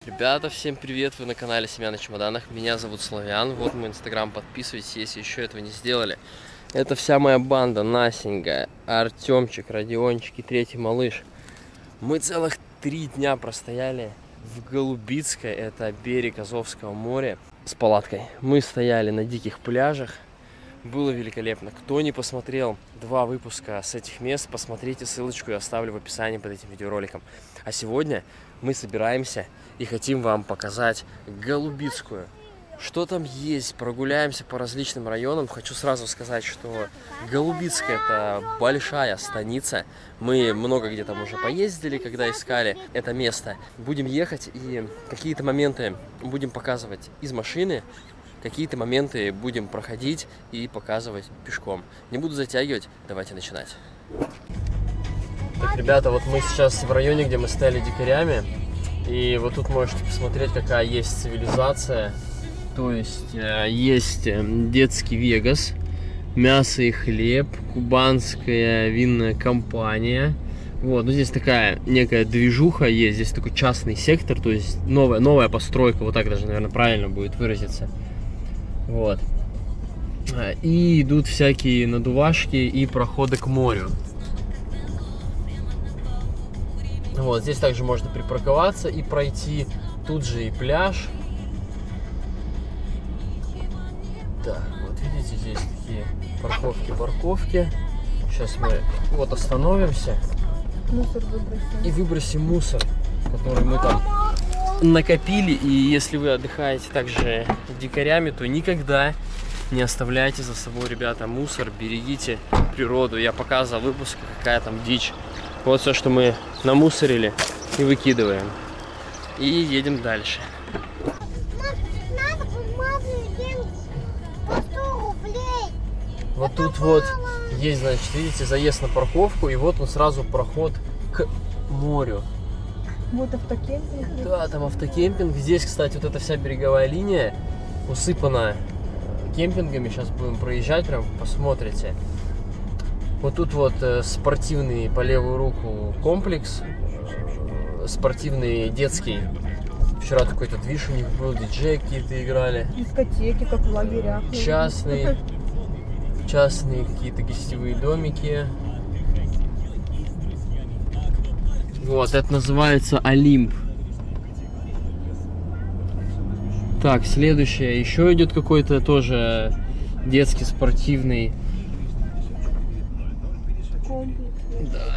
Ребята, всем привет! Вы на канале Семья на чемоданах. Меня зовут Славян. Вот мой инстаграм, подписывайтесь, если еще этого не сделали. Это вся моя банда: Насенька, Артемчик, Родиончик и третий малыш. Мы целых 3 дня простояли в Голубицкой, это берег Азовского моря, с палаткой. Мы стояли на диких пляжах. Было великолепно. Кто не посмотрел 2 выпуска с этих мест, посмотрите, ссылочку я оставлю в описании под этим видеороликом. А сегодня мы собираемся и хотим вам показать Голубицкую. Что там есть? Прогуляемся по различным районам. Хочу сразу сказать, что Голубицкая — это большая станица. Мы много где там уже поездили, когда искали это место. Будем ехать и какие-то моменты будем показывать из машины. Какие-то моменты будем проходить и показывать пешком. Не буду затягивать, давайте начинать. Так, ребята, вот мы сейчас в районе, где мы стояли дикарями. И вот тут можете посмотреть, какая есть цивилизация. То есть есть детский Вегас, мясо и хлеб, кубанская винная компания. Вот, ну здесь такая некая движуха есть, здесь такой частный сектор, то есть новая постройка, вот так даже, наверное, правильно будет выразиться. Вот. И идут всякие надувашки и проходы к морю. Вот, здесь также можно припарковаться и пройти. Тут же и пляж. Так, вот видите, здесь такие парковки. Сейчас мы вот остановимся. Мусор выбросим. И выбросим мусор, который мы там накопили. И если вы отдыхаете также дикарями, то никогда не оставляйте за собой, ребята, мусор, берегите природу. Я показывал в выпуске, какая там дичь. Вот все, что мы намусорили и выкидываем. И едем дальше. Вот тут вот есть, значит, видите, заезд на парковку, и вот он сразу проход к морю. Вот автокемпинг. Да, там автокемпинг. Здесь, кстати, вот эта вся береговая линия усыпана кемпингами. Сейчас будем проезжать, прям посмотрите. Вот тут вот спортивный по левую руку комплекс, спортивный детский. Вчера какой-то движ у них был, диджеи какие-то играли. Дискотеки, как в лагерях. Частные какие-то гостевые домики. Вот, это называется Олимп. Так, следующее. Еще идет какой-то тоже детский спортивный. Да.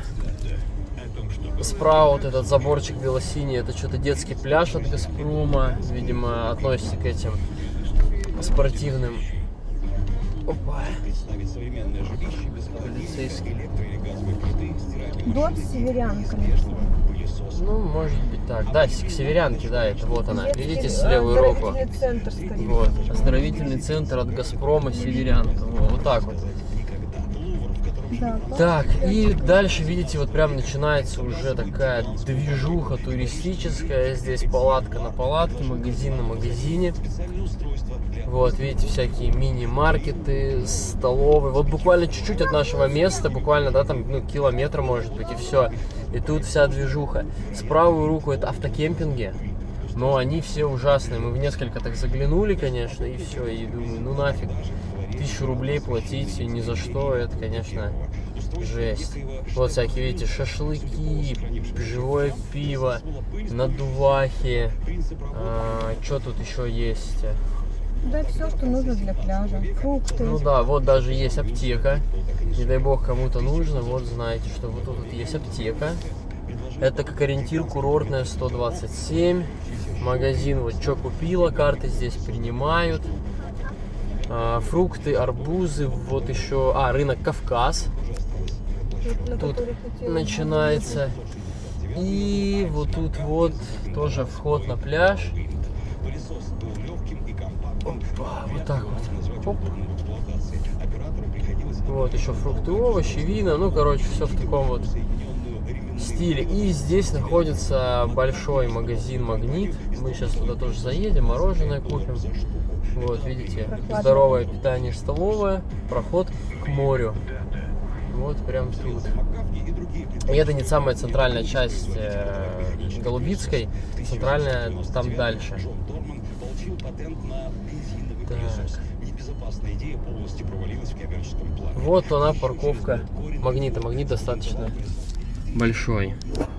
Справа вот этот заборчик бело-синий, это что-то детский пляж от Газпрома. Видимо, относится к этим спортивным. Опа. Полицейский. Дочь северянка. Ну, может быть так. Да, к северянке, да, это вот она. Видите, с левой руку. Оздоровительный центр, скорее. Вот, оздоровительный центр от Газпрома, северянка. Вот так вот. Да, Так, и дальше, видите, вот прям начинается уже такая движуха туристическая. Здесь палатка на палатке, магазин на магазине. Вот, видите, всякие мини-маркеты, столовые. Вот буквально чуть-чуть от нашего места, буквально, да, там, ну, километр, может быть, и все. И тут вся движуха. С правой руку это автокемпинги, но они все ужасные. Мы в несколько так заглянули, конечно, и все. И думаю, ну нафиг, 1000 рублей платить ни за что, это, конечно, жесть. Вот всякие, видите, шашлыки, живое пиво, надувахи. Что тут еще есть? Да, все, что нужно для пляжа. Фрукты. Ну да, вот даже есть аптека. Не дай бог кому-то нужно, вот знаете, что вот тут есть аптека. Это как ориентир курортная 127. Магазин, вот что купила, карты здесь принимают. Фрукты, арбузы, вот еще, рынок Кавказ. Тут начинается. И вот тут вот тоже вход на пляж. Опа, вот так вот. Оп. Вот еще фрукты, овощи, вина. Ну, короче, все в таком вот стиле. И здесь находится большой магазин «Магнит». Мы сейчас туда тоже заедем, мороженое купим. Вот, видите, здоровое питание, столовая, проход к морю. Вот прям тут. И это не самая центральная часть Голубицкой. Центральная там дальше. Так. Вот она, парковка Магнита. Магнит достаточно большой.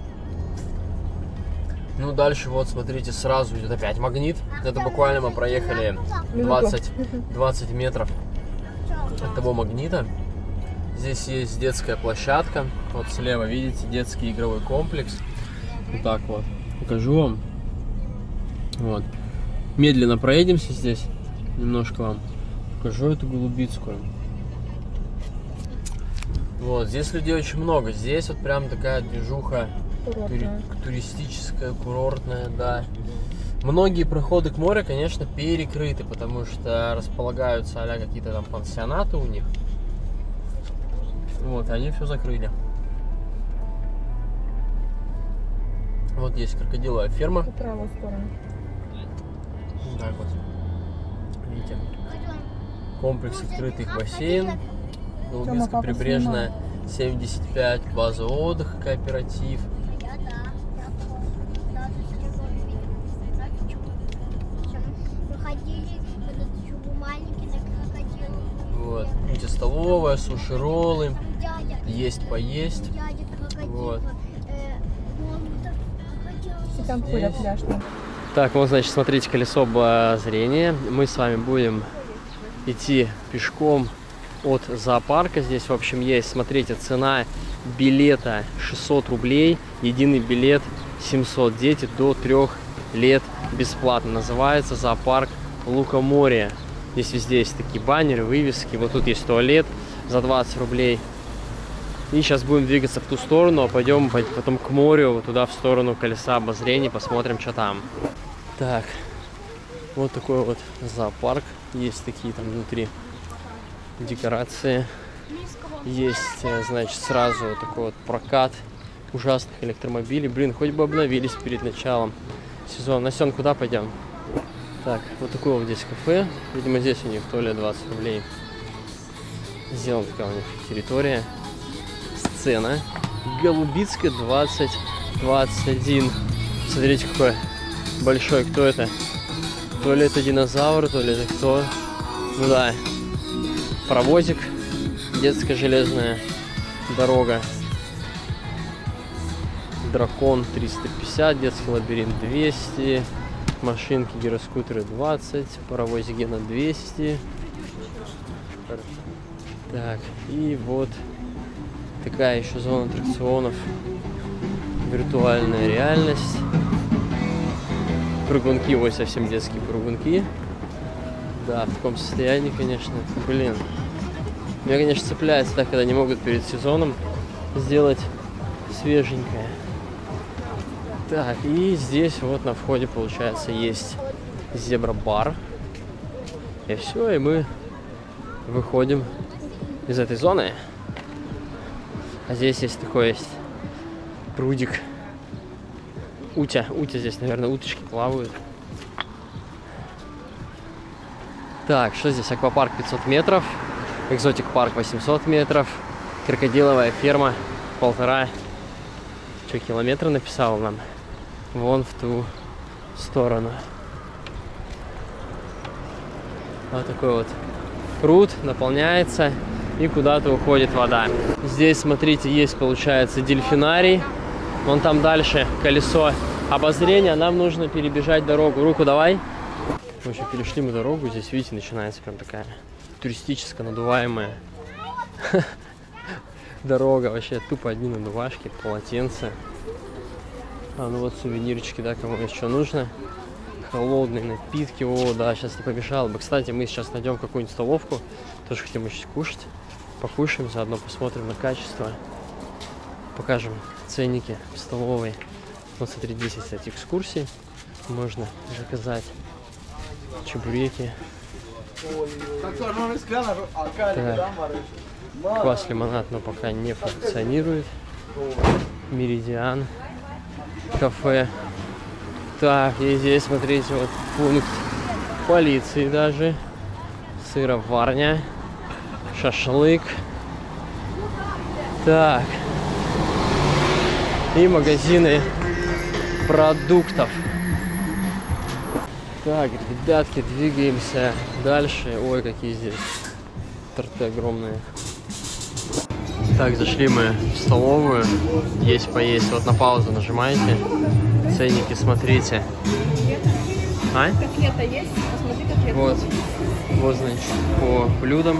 Ну, дальше вот, смотрите, сразу идет опять Магнит. Это буквально мы проехали 20 метров от того Магнита. Здесь есть детская площадка. Вот слева, видите, детский игровой комплекс. Вот так вот. Покажу вам. Вот. Медленно проедемся здесь. Немножко вам покажу эту Голубицкую. Вот, здесь людей очень много. Здесь вот прям такая движуха туристическая, курортная, да. Многие проходы к морю, конечно, перекрыты, потому что располагаются а-ля какие-то там пансионаты у них. Вот, они все закрыли. Вот есть крокодиловая ферма. По правую сторону. Так вот. Видите? Комплекс открытых бассейн. Голубицкая прибрежная 75, база отдыха, кооператив. Вот. Видите, столовая, суши-роллы. Есть поесть. Вот. Там ходят пляжные. Так, вот, значит, смотрите, колесо обозрения. Мы с вами будем идти пешком от зоопарка. Здесь, в общем, есть, смотрите, цена билета 600 рублей. Единый билет 700. Дети до 3 лет бесплатно. Называется зоопарк Лукоморье. Здесь везде есть такие баннеры, вывески. Вот тут есть туалет за 20 рублей. И сейчас будем двигаться в ту сторону, а пойдем потом к морю, вот туда, в сторону колеса обозрения, посмотрим, что там. Так, вот такой вот зоопарк. Есть такие там внутри декорации. Есть, значит, сразу вот такой вот прокат ужасных электромобилей. Блин, хоть бы обновились перед началом сезона. Насен, куда пойдем? Так, вот такое вот здесь кафе. Видимо, здесь у них туалет 20 рублей. Сделана такая у них территория. Сцена. Голубицкая 20-21. Смотрите, какой большой. Кто это? То ли это динозавр, то ли это кто? Ну да. Паровозик. Детская железная дорога. Дракон 350. Детский лабиринт 200. Машинки, гироскутеры 20. Паровозик Гена 200. Так, и вот такая еще зона аттракционов. Виртуальная реальность. Прыгунки, ой, совсем детские прыгунки. Да, в таком состоянии, конечно. Блин. Меня, конечно, цепляется так, когда не могут перед сезоном сделать свеженькое. Так, и здесь вот на входе, получается, есть зебра-бар. И все, и мы выходим из этой зоны. А здесь есть такой есть прудик. Утя здесь, наверное, уточки плавают. Так, что здесь? Аквапарк 500 метров. Экзотик парк 800 метров. Крокодиловая ферма 1,5 километра написал нам. Вон в ту сторону. Вот такой вот пруд наполняется и куда-то уходит вода. Здесь, смотрите, есть, получается, дельфинарий. Вон там дальше колесо обозрения. Нам нужно перебежать дорогу. Руку давай. В общем, перешли мы дорогу. Здесь, видите, начинается прям такая туристическая надуваемая дорога. Вообще тупо одни надувашки, полотенца. А, ну вот сувенирчики, да, кому еще нужно. Холодные напитки. О, да, сейчас не помешало бы. Кстати, мы сейчас найдем какую-нибудь столовку. Тоже хотим еще кушать. Покушаем, заодно посмотрим на качество. Покажем ценники в столовой. Вот, смотри, 10, кстати, экскурсий. Можно заказать чебуреки. Так. Квас, лимонад, но пока не функционирует. Меридиан. Кафе. Так, и здесь, смотрите, вот пункт полиции даже. Сыроварня. Шашлык. Так. И магазины продуктов. Так, ребятки, двигаемся дальше. Ой, какие здесь торты огромные. Так, зашли мы в столовую. Есть поесть. Вот на паузу нажимаете. Ценники смотрите. А? Котлета есть? Посмотри, котлета. Вот, значит, по блюдам.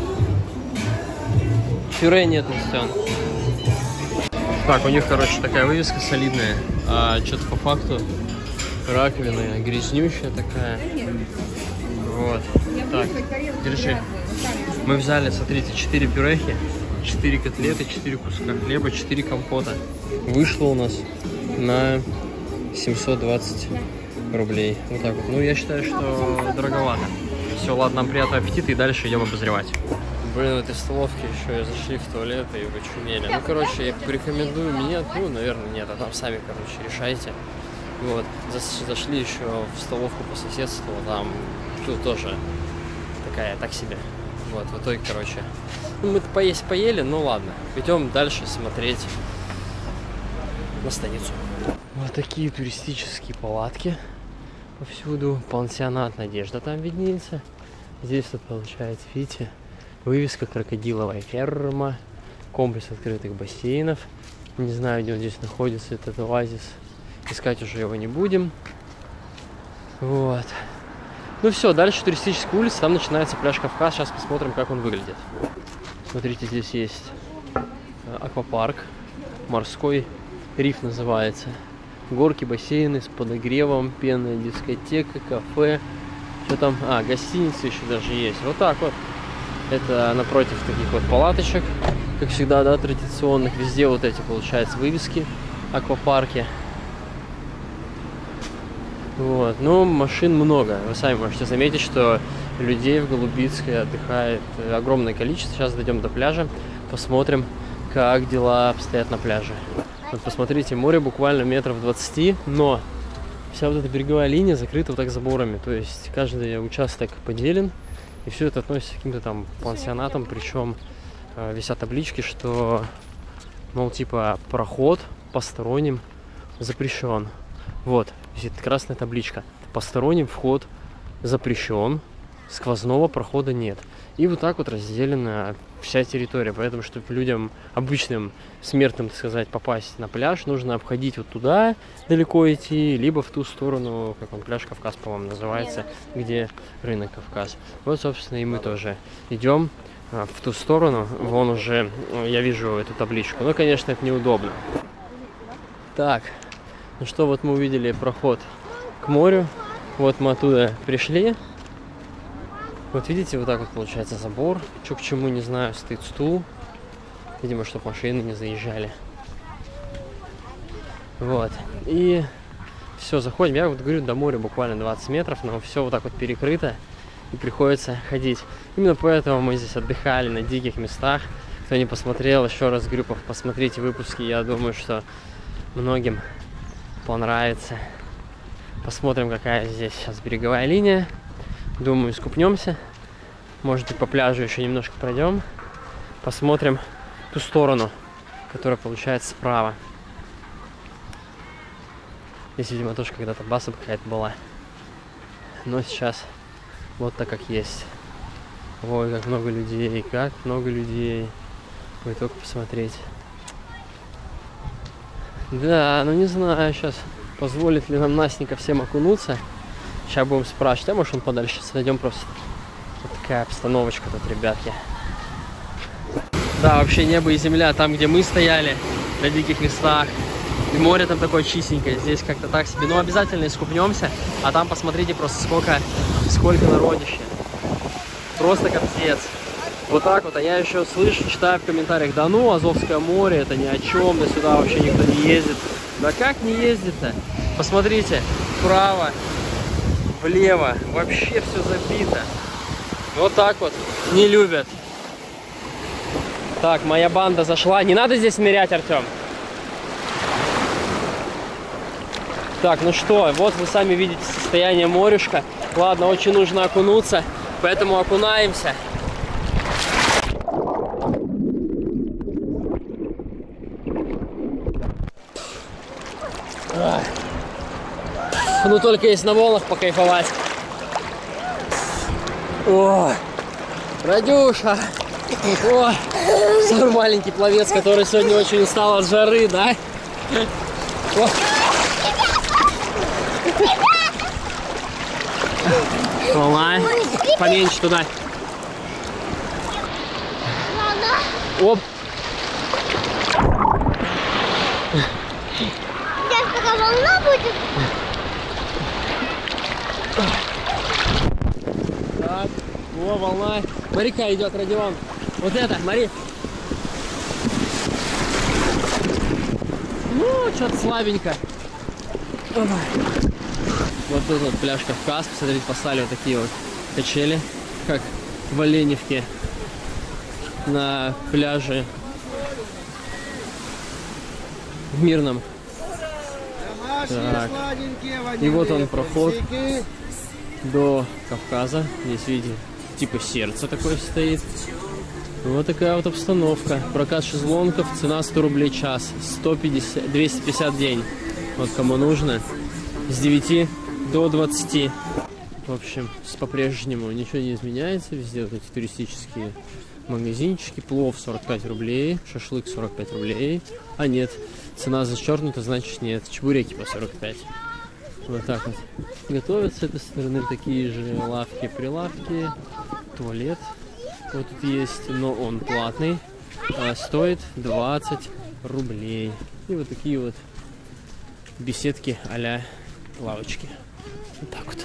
Пюре нет, Настен. Так, у них, короче, такая вывеска солидная. А что-то по факту раковина грязнющая такая. Вот. Так, держи. Мы взяли, смотрите, 4 пюрехи, 4 котлеты, 4 куска хлеба, 4 компота. Вышло у нас на 720 рублей. Вот так вот. Ну, я считаю, что дороговато. Все, ладно, нам приятного аппетита и дальше идем обозревать. Блин, в этой столовке еще зашли в туалет и вычумели. Ну, короче, я порекомендую мне, ну, наверное, нет, а там сами, короче, решайте. Вот, зашли еще в столовку по соседству, там тут тоже такая, так себе. Вот, в итоге, короче, ну, мы-то поесть поели, ну ладно, идем дальше смотреть на станицу. Вот такие туристические палатки повсюду, пансионат Надежда там виднеется. Здесь вот получается, видите, вывеска крокодиловая ферма, комплекс открытых бассейнов. Не знаю, где он здесь находится, этот оазис. Искать уже его не будем. Вот. Ну все, дальше туристическая улица, там начинается пляж Кавказ. Сейчас посмотрим, как он выглядит. Смотрите, здесь есть аквапарк. Морской риф называется. Горки, бассейны с подогревом, пенная дискотека, кафе. Что там? А, гостиница еще даже есть. Вот так вот. Это напротив таких вот палаточек, как всегда, да, традиционных. Везде вот эти, получается, вывески, аквапарки. Вот, ну, машин много. Вы сами можете заметить, что людей в Голубицкой отдыхает огромное количество. Сейчас дойдем до пляжа, посмотрим, как дела обстоят на пляже. Вот посмотрите, море буквально метров 20, но вся вот эта береговая линия закрыта вот так заборами. То есть каждый участок поделен. И все это относится к каким-то там пансионатам, причем висят таблички, что, мол, типа, проход посторонним запрещен. Вот, висит красная табличка. Посторонним вход запрещен, сквозного прохода нет. И вот так вот разделена вся территория. Поэтому, чтобы людям, обычным смертным, так сказать, попасть на пляж, нужно обходить вот туда, далеко идти, либо в ту сторону, как он, пляж Кавказ, по-моему, называется, где рынок Кавказ. Вот, собственно, и мы тоже идем в ту сторону. Вон уже я вижу эту табличку. Но, конечно, это неудобно. Так, ну что, вот мы увидели проход к морю. Вот мы оттуда пришли. Вот видите, вот так вот получается забор. Что к чему, не знаю, стоит стул. Видимо, чтобы машины не заезжали. Вот. И все, заходим. Я вот говорю, до моря буквально 20 метров, но все вот так вот перекрыто. И приходится ходить. Именно поэтому мы здесь отдыхали на диких местах. Кто не посмотрел, еще раз говорю, посмотрите выпуски. Я думаю, что многим понравится. Посмотрим, какая здесь сейчас береговая линия. Думаю, искупнемся. Может быть, по пляжу еще немножко пройдем. Посмотрим ту сторону, которая получается справа. Здесь, видимо, тоже когда-то база какая-то была. Но сейчас вот так, как есть. Ой, как много людей, как много людей. Вы только посмотреть. Да, ну не знаю сейчас, позволит ли нам Настенька всем окунуться. Сейчас будем спрашивать, а может он подальше сойдем просто. Вот такая обстановочка тут, ребятки. Да, вообще небо и земля, там, где мы стояли, на диких местах. И море там такое чистенькое, здесь как-то так себе. Ну, обязательно искупнемся, а там посмотрите просто сколько народища. Просто капец. Вот так вот, а я еще слышу, читаю в комментариях, да ну, Азовское море, это ни о чем, да сюда вообще никто не ездит. Да как не ездит-то? Посмотрите, вправо, влево, вообще все забито. Вот так вот, не любят. Так, моя банда зашла. Не надо здесь нырять, Артем. Так, ну что, вот вы сами видите состояние морюшка. Ладно, очень нужно окунуться, поэтому окунаемся. Ну только есть на волнах покайфовать. О, Радюша. О, самый маленький пловец, который сегодня очень устал от жары, да? О. Волна. Поменьше туда. Оп. Сейчас пока волна будет. Так, о, волна. Смотри-ка, идет Родион. Вот это, смотри. Ну, что-то слабенько. Вот тут вот пляж Кавказ. Посмотрите, поставили вот такие вот качели, как в Оленевке на пляже в Мирном. Так. И вот он проход до Кавказа. Здесь, видите, типа сердце такое стоит. Вот такая вот обстановка. Прокат шезлонгов, цена 100 рублей час, 250 день. Вот кому нужно. С 9 до 20. В общем, по-прежнему ничего не изменяется. Везде вот эти туристические магазинчики. Плов 45 рублей, шашлык 45 рублей. А нет, цена зачеркнута, значит нет. Чебуреки по 45. Вот так вот готовят с этой стороны. Такие же лавки-прилавки. Туалет вот тут есть, но он платный. Стоит 20 рублей. И вот такие вот беседки а-ля лавочки. Вот так вот.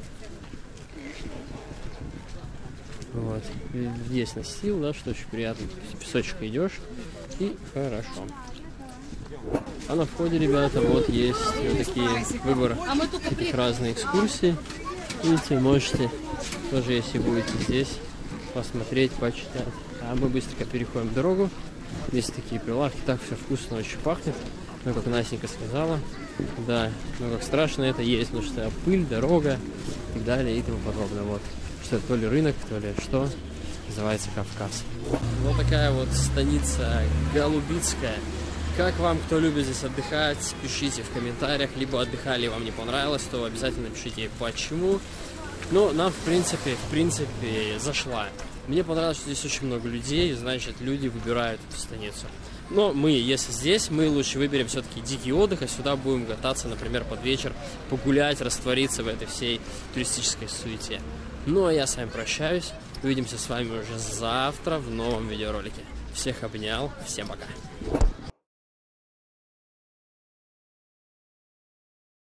Вот. Есть настил, да, что очень приятно. Песочек идешь и хорошо. А на входе, ребята, вот есть вот такие выборы таких разных экскурсий. Видите, можете тоже, если будете здесь, посмотреть, почитать. А мы быстренько переходим дорогу. Здесь такие прилавки, так все вкусно, очень пахнет. Ну, как Настенька сказала, да, ну как страшно это есть, потому что пыль, дорога и так далее и тому подобное. Вот, что то ли рынок, то ли что, называется Кавказ. Вот такая вот станица Голубицкая. Как вам, кто любит здесь отдыхать, пишите в комментариях, либо отдыхали, вам не понравилось, то обязательно пишите почему. Ну, нам, в принципе, зашла. Мне понравилось, что здесь очень много людей, значит, люди выбирают эту станицу. Но мы, если здесь, мы лучше выберем все-таки дикий отдых, а сюда будем кататься, например, под вечер, погулять, раствориться в этой всей туристической суете. Ну, а я с вами прощаюсь. Увидимся с вами уже завтра в новом видеоролике. Всех обнял, всем пока.